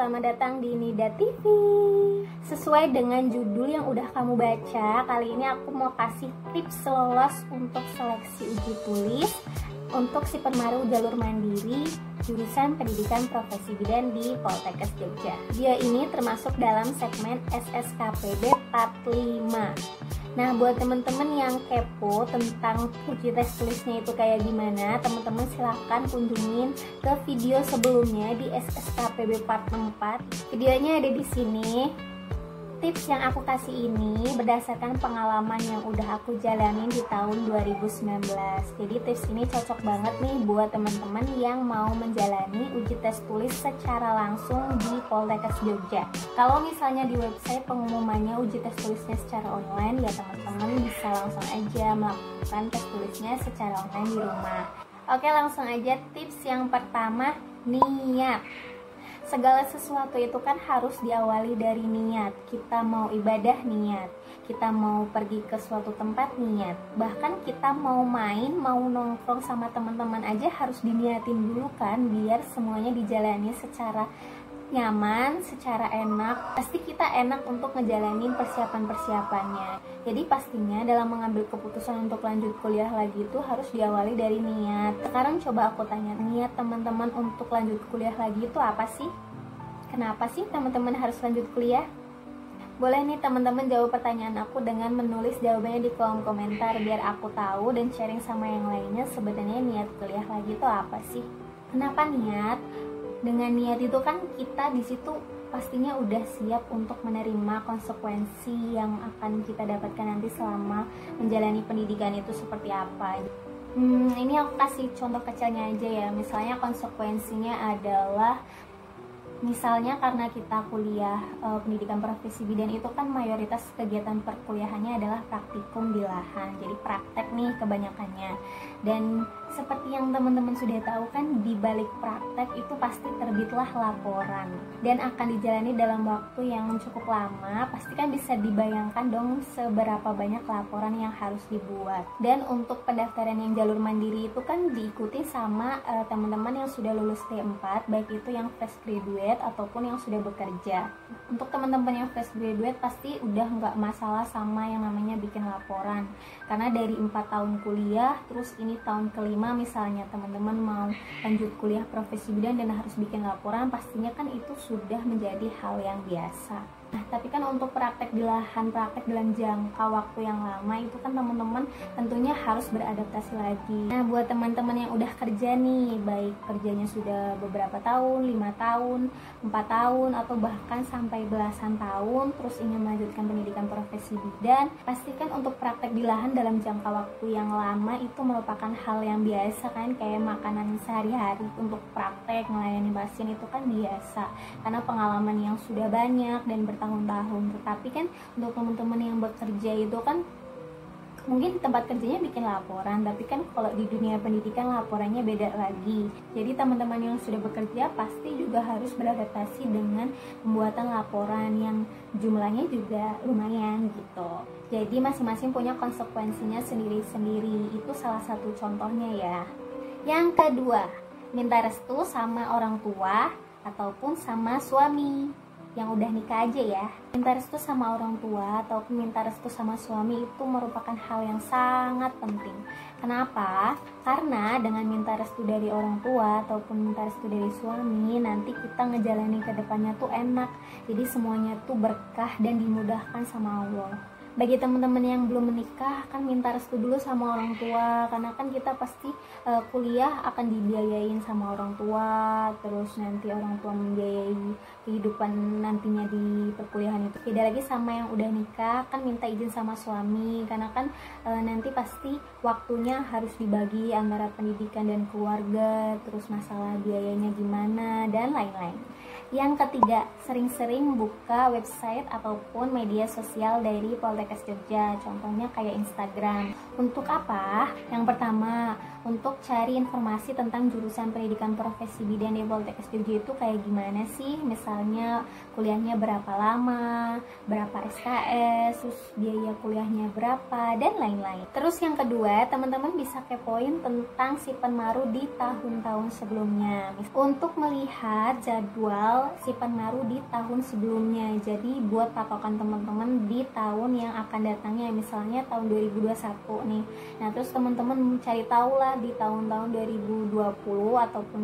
selamat datang di Nida TV. Sesuai dengan judul yang udah kamu baca, kali ini aku mau kasih tips lolos untuk seleksi uji tulis untuk si Permaru jalur mandiri jurusan Pendidikan Profesi Bidan di Poltekkes Jogja. Dia ini termasuk dalam segmen SSKPB Part 5. Nah, buat teman-teman yang kepo tentang uji tes tulisnya itu kayak gimana, teman-teman silahkan kunjungin ke video sebelumnya di SSKPB Part 4. Videonya ada di sini. Tips yang aku kasih ini berdasarkan pengalaman yang udah aku jalanin di tahun 2019. Jadi tips ini cocok banget nih buat teman-teman yang mau menjalani uji tes tulis secara langsung di Poltekkes Jogja. Kalau misalnya di website pengumumannya uji tes tulisnya secara online, ya teman-teman bisa langsung aja melakukan tes tulisnya secara online di rumah. Oke, langsung aja tips yang pertama, niat. Segala sesuatu itu kan harus diawali dari niat. Kita mau ibadah, niat. Kita mau pergi ke suatu tempat, niat. Bahkan kita mau main, mau nongkrong sama teman-teman aja harus diniatin dulu kan, biar semuanya dijalani secara nyaman, secara enak. Pasti kita enak untuk ngejalanin persiapan-persiapannya. Jadi pastinya dalam mengambil keputusan untuk lanjut kuliah lagi itu harus diawali dari niat. Sekarang coba aku tanya, niat teman-teman untuk lanjut kuliah lagi itu apa sih? Kenapa sih teman-teman harus lanjut kuliah? Boleh nih teman-teman jawab pertanyaan aku dengan menulis jawabannya di kolom komentar biar aku tahu dan sharing sama yang lainnya sebenarnya niat kuliah lagi itu apa sih? Kenapa niat? Dengan niat itu kan kita di situ pastinya udah siap untuk menerima konsekuensi yang akan kita dapatkan nanti selama menjalani pendidikan itu seperti apa. Ini aku kasih contoh kecilnya aja ya. Misalnya konsekuensinya adalah misalnya karena kita kuliah pendidikan profesi bidan itu kan mayoritas kegiatan perkuliahannya adalah praktikum di lahan. Jadi praktek nih kebanyakannya. Dan seperti yang teman-teman sudah tahu kan, di balik praktek itu pasti terbitlah laporan dan akan dijalani dalam waktu yang cukup lama. Pasti kan bisa dibayangkan dong seberapa banyak laporan yang harus dibuat. Dan untuk pendaftaran yang jalur mandiri itu kan diikuti sama teman-teman yang sudah lulus D4, baik itu yang fresh graduate ataupun yang sudah bekerja. Untuk teman-teman yang fresh graduate pasti udah nggak masalah sama yang namanya bikin laporan, karena dari 4 tahun kuliah terus ini tahun kelima misalnya teman-teman mau lanjut kuliah profesi bidan dan harus bikin laporan, pastinya kan itu sudah menjadi hal yang biasa. Nah, tapi kan untuk praktek di lahan, praktek dalam jangka waktu yang lama itu kan teman-teman tentunya harus beradaptasi lagi. Nah, buat teman-teman yang udah kerja nih, baik kerjanya sudah beberapa tahun, 5 tahun, 4 tahun, atau bahkan sampai belasan tahun, terus ingin melanjutkan pendidikan profesi bidan, pastikan untuk praktek di lahan dalam jangka waktu yang lama itu merupakan hal yang biasa kan, kayak makanan sehari-hari. Untuk praktek melayani pasien itu kan biasa, karena pengalaman yang sudah banyak dan bertahun-tahun. Tetapi kan untuk teman-teman yang bekerja itu kan mungkin tempat kerjanya bikin laporan, tapi kan kalau di dunia pendidikan laporannya beda lagi. Jadi teman-teman yang sudah bekerja pasti juga harus beradaptasi dengan pembuatan laporan yang jumlahnya juga lumayan gitu. Jadi masing-masing punya konsekuensinya sendiri-sendiri. Itu salah satu contohnya ya. Yang kedua, minta restu sama orang tua ataupun sama suami yang udah nikah aja ya. Minta restu sama orang tua ataupun minta restu sama suami itu merupakan hal yang sangat penting. Kenapa? Karena dengan minta restu dari orang tua ataupun minta restu dari suami, nanti kita ngejalanin ke depannya tuh enak. Jadi semuanya tuh berkah dan dimudahkan sama Allah. Bagi teman-teman yang belum menikah kan minta restu dulu sama orang tua, karena kan kita pasti kuliah akan dibiayain sama orang tua, terus nanti orang tua membiayai kehidupan nantinya di perkuliahan itu. Beda lagi sama yang udah nikah, kan minta izin sama suami, karena kan nanti pasti waktunya harus dibagi antara pendidikan dan keluarga, terus masalah biayanya gimana dan lain-lain. Yang ketiga, sering-sering buka website ataupun media sosial dari Poltekkes Jogja, contohnya kayak Instagram. Untuk apa? Yang pertama, untuk cari informasi tentang jurusan pendidikan profesi bidan di Poltekkes Jogja itu kayak gimana sih? Misalnya kuliahnya berapa lama, berapa SKS, terus biaya kuliahnya berapa, dan lain-lain. Terus yang kedua, teman-teman bisa kepoin tentang si Penmaru di tahun-tahun sebelumnya untuk melihat jadwal si Penmaru di tahun sebelumnya. Jadi buat patokan teman-teman di tahun yang akan datangnya, misalnya tahun 2021 nih. Nah, terus teman-teman cari tahu lah di tahun-tahun 2020 ataupun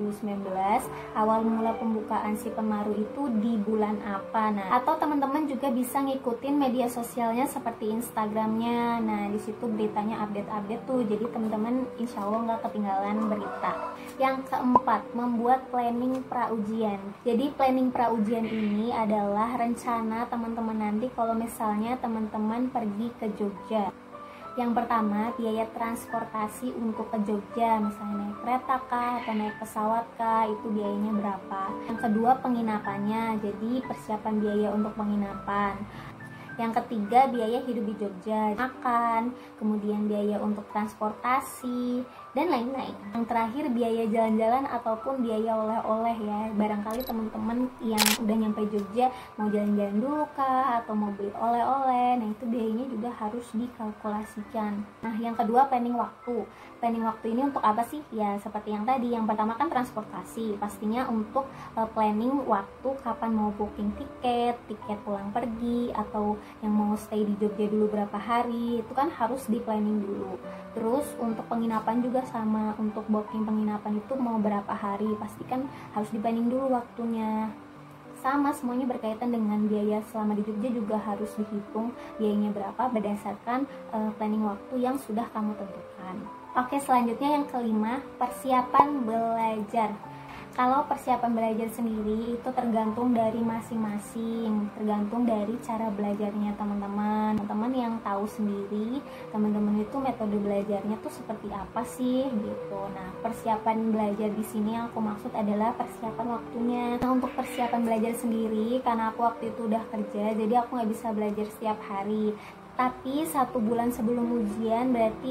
2019 awal mula pembukaan si Penmaru itu di bulan apa. Nah, atau teman-teman juga bisa ngikutin media sosialnya seperti Instagramnya. Nah, di situ beritanya update-update tuh, jadi teman-teman insya Allah nggak ketinggalan berita. Yang keempat, membuat planning pra-ujian. Jadi planning pra-ujian ini adalah rencana teman-teman nanti kalau misalnya teman-teman pergi ke Jogja. Yang pertama, biaya transportasi untuk ke Jogja, misalnya naik kereta kah atau naik pesawat kah, itu biayanya berapa. Yang kedua, penginapannya, jadi persiapan biaya untuk penginapan. Yang ketiga, biaya hidup di Jogja, makan, kemudian biaya untuk transportasi, dan lain-lain. Yang terakhir, biaya jalan-jalan ataupun biaya oleh-oleh ya. Barangkali teman-teman yang udah nyampe Jogja mau jalan-jalan dulu kah atau mau beli oleh-oleh, nah itu biayanya juga harus dikalkulasikan. Nah, yang kedua, planning waktu. Planning waktu ini untuk apa sih? Ya seperti yang tadi, yang pertama kan transportasi, pastinya untuk planning waktu kapan mau booking tiket pulang pergi, atau yang mau stay di Jogja dulu berapa hari, itu kan harus di planning dulu. Terus untuk penginapan juga sama, untuk booking penginapan itu mau berapa hari, pastikan harus di planning dulu waktunya. Sama, semuanya berkaitan dengan biaya selama di Jogja juga harus dihitung biayanya berapa berdasarkan planning waktu yang sudah kamu tentukan. Oke, selanjutnya yang kelima, persiapan belajar. Kalau persiapan belajar sendiri itu tergantung dari masing-masing, tergantung dari cara belajarnya teman-teman. Teman-teman yang tahu sendiri, teman-teman itu metode belajarnya tuh seperti apa sih gitu. Nah, persiapan belajar di sini yang aku maksud adalah persiapan waktunya. Nah, untuk persiapan belajar sendiri, karena aku waktu itu udah kerja, jadi aku nggak bisa belajar setiap hari. Tapi 1 bulan sebelum ujian, berarti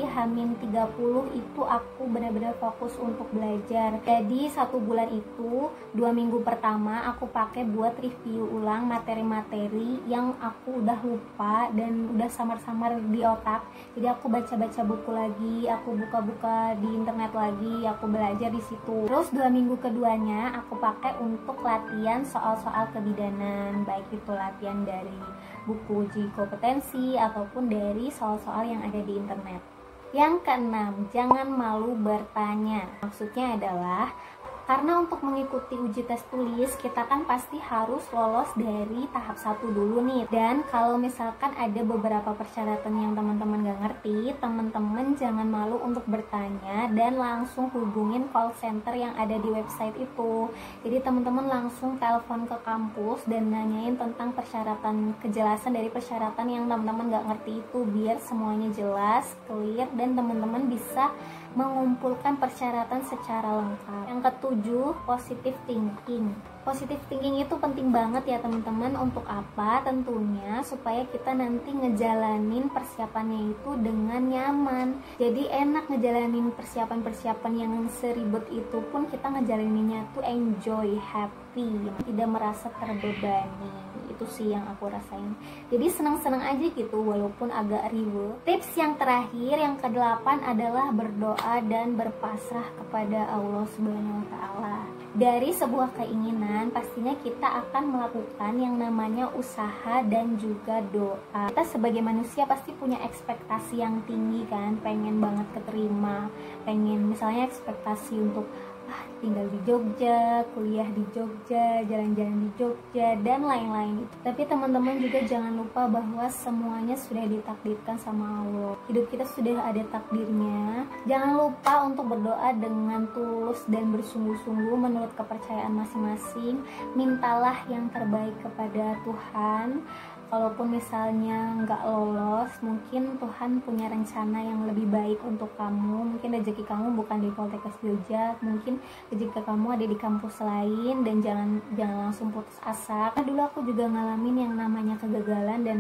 H-30 itu aku benar-benar fokus untuk belajar. Jadi 1 bulan itu 2 minggu pertama aku pakai buat review ulang materi-materi yang aku udah lupa dan udah samar-samar di otak. Jadi aku baca-baca buku lagi, aku buka-buka di internet lagi, aku belajar di situ. Terus 2 minggu keduanya aku pakai untuk latihan soal-soal kebidanan, baik itu latihan dari buku uji kompetensi ataupun dari soal-soal yang ada di internet. Yang keenam, jangan malu bertanya. Maksudnya adalah karena untuk mengikuti uji tes tulis kita kan pasti harus lolos dari tahap 1 dulu nih. Dan kalau misalkan ada beberapa persyaratan yang teman-teman gak ngerti, teman-teman jangan malu untuk bertanya dan langsung hubungin call center yang ada di website itu. Jadi teman-teman langsung telepon ke kampus dan nanyain tentang persyaratan, kejelasan dari persyaratan yang teman-teman gak ngerti itu, biar semuanya jelas, clear, dan teman-teman bisa mengumpulkan persyaratan secara lengkap. Yang ketujuh, positive thinking. Positive thinking itu penting banget ya teman-teman. Untuk apa? Tentunya supaya kita nanti ngejalanin persiapannya itu dengan nyaman. Jadi enak ngejalanin persiapan-persiapan yang seribet itu pun kita ngejalaninnya tuh enjoy, happy, tidak merasa terbebani. Itu sih yang aku rasain. Jadi senang-senang aja gitu walaupun agak ribet. Tips yang terakhir, yang ke-8 adalah berdoa dan berpasrah kepada Allah Subhanahu wa taala. Dari sebuah keinginan pastinya kita akan melakukan yang namanya usaha dan juga doa. Kita sebagai manusia pasti punya ekspektasi yang tinggi kan, pengen banget keterima, pengen misalnya ekspektasi untuk tinggal di Jogja, kuliah di Jogja, jalan-jalan di Jogja, dan lain-lain. Tapi teman-teman juga jangan lupa bahwa semuanya sudah ditakdirkan sama Allah. Hidup kita sudah ada takdirnya. Jangan lupa untuk berdoa dengan tulus dan bersungguh-sungguh menurut kepercayaan masing-masing. Mintalah yang terbaik kepada Tuhan. Kalaupun misalnya nggak lolos, mungkin Tuhan punya rencana yang lebih baik untuk kamu. Mungkin rezeki kamu bukan di Poltekkes Jogja, mungkin rezeki kamu ada di kampus lain. Dan jangan langsung putus asa. Karena dulu aku juga ngalamin yang namanya kegagalan, dan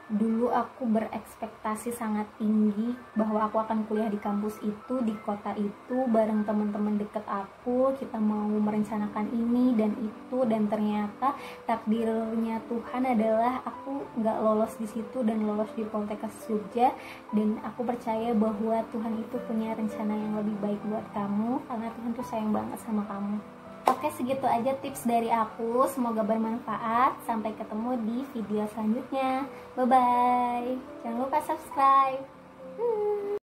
Dulu aku berekspektasi sangat tinggi bahwa aku akan kuliah di kampus itu, di kota itu, bareng teman-teman deket aku. Kita mau merencanakan ini dan itu, dan ternyata takdirnya Tuhan adalah aku nggak lolos di situ dan lolos di Poltekkes Jogja. Dan aku percaya bahwa Tuhan itu punya rencana yang lebih baik buat kamu, karena Tuhan tuh sayang banget sama kamu. Oke, segitu aja tips dari aku. Semoga bermanfaat. Sampai ketemu di video selanjutnya. Bye-bye. Jangan lupa subscribe.